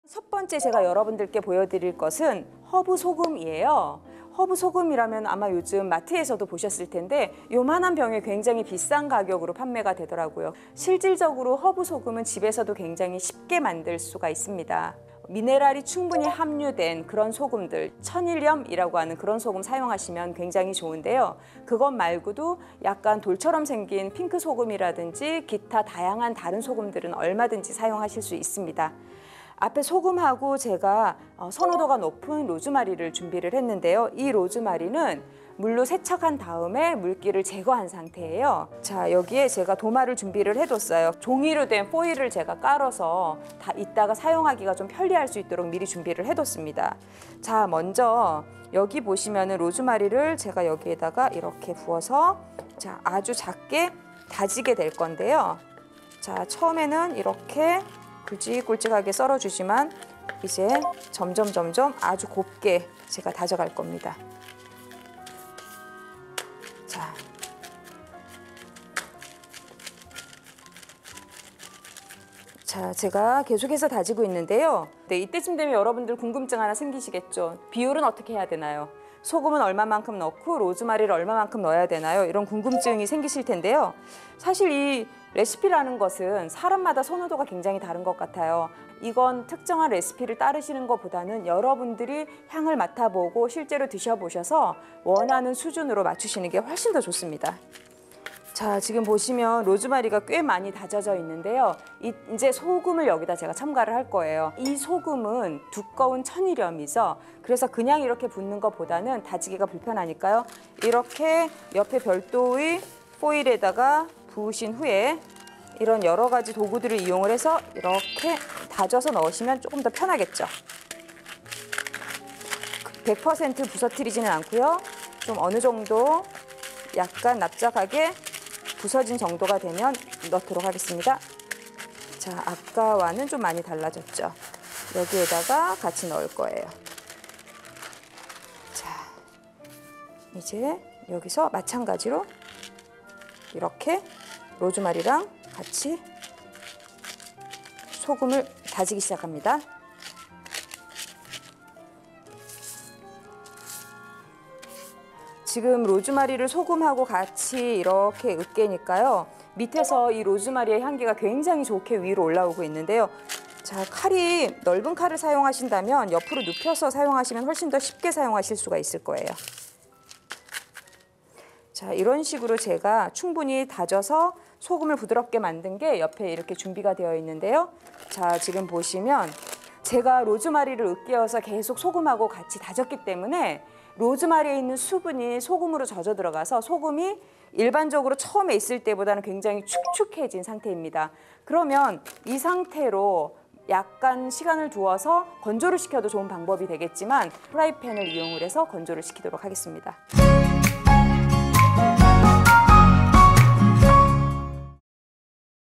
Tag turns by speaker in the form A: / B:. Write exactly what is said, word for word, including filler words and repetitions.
A: 첫 번째 제가 여러분들께 보여드릴 것은 허브 소금이에요. 허브 소금이라면 아마 요즘 마트에서도 보셨을 텐데 요만한 병에 굉장히 비싼 가격으로 판매가 되더라고요. 실질적으로 허브 소금은 집에서도 굉장히 쉽게 만들 수가 있습니다. 미네랄이 충분히 함유된 그런 소금들, 천일염이라고 하는 그런 소금 사용하시면 굉장히 좋은데요. 그것 말고도 약간 돌처럼 생긴 핑크 소금이라든지 기타 다양한 다른 소금들은 얼마든지 사용하실 수 있습니다. 앞에 소금하고 제가 선호도가 높은 로즈마리를 준비를 했는데요. 이 로즈마리는 물로 세척한 다음에 물기를 제거한 상태예요. 자, 여기에 제가 도마를 준비를 해뒀어요. 종이로 된 포일을 제가 깔아서 다 이따가 사용하기가 좀 편리할 수 있도록 미리 준비를 해뒀습니다. 자, 먼저 여기 보시면은 로즈마리를 제가 여기에다가 이렇게 부어서 자, 아주 작게 다지게 될 건데요. 자, 처음에는 이렇게 굵직굵직하게 썰어주지만 이제 점점 점점 아주 곱게 제가 다져갈 겁니다. 자, 자, 제가 계속해서 다지고 있는데요. 네, 이때쯤 되면 여러분들 궁금증 하나 생기시겠죠? 비율은 어떻게 해야 되나요? 소금은 얼마만큼 넣고 로즈마리를 얼마만큼 넣어야 되나요? 이런 궁금증이 생기실 텐데요. 사실 이 레시피라는 것은 사람마다 선호도가 굉장히 다른 것 같아요. 이건 특정한 레시피를 따르시는 것보다는 여러분들이 향을 맡아보고 실제로 드셔보셔서 원하는 수준으로 맞추시는 게 훨씬 더 좋습니다. 자, 지금 보시면 로즈마리가 꽤 많이 다져져 있는데요. 이, 이제 소금을 여기다 제가 첨가를 할 거예요. 이 소금은 두꺼운 천일염이죠. 그래서 그냥 이렇게 붓는 것보다는 다지기가 불편하니까요. 이렇게 옆에 별도의 포일에다가 부으신 후에 이런 여러 가지 도구들을 이용을 해서 이렇게 다져서 넣으시면 조금 더 편하겠죠. 백 퍼센트 부서뜨리지는 않고요. 좀 어느 정도 약간 납작하게 부서진 정도가 되면 넣도록 하겠습니다. 자, 아까와는 좀 많이 달라졌죠. 여기에다가 같이 넣을 거예요. 자, 이제 여기서 마찬가지로 이렇게 로즈마리랑 같이 소금을 다지기 시작합니다. 지금 로즈마리를 소금하고 같이 이렇게 으깨니까요. 밑에서 이 로즈마리의 향기가 굉장히 좋게 위로 올라오고 있는데요. 자, 칼이 넓은 칼을 사용하신다면 옆으로 눕혀서 사용하시면 훨씬 더 쉽게 사용하실 수가 있을 거예요. 자, 이런 식으로 제가 충분히 다져서 소금을 부드럽게 만든 게 옆에 이렇게 준비가 되어 있는데요. 자, 지금 보시면 제가 로즈마리를 으깨어서 계속 소금하고 같이 다졌기 때문에 로즈마리에 있는 수분이 소금으로 젖어 들어가서 소금이 일반적으로 처음에 있을 때보다는 굉장히 축축해진 상태입니다. 그러면 이 상태로 약간 시간을 두어서 건조를 시켜도 좋은 방법이 되겠지만 프라이팬을 이용을 해서 건조를 시키도록 하겠습니다.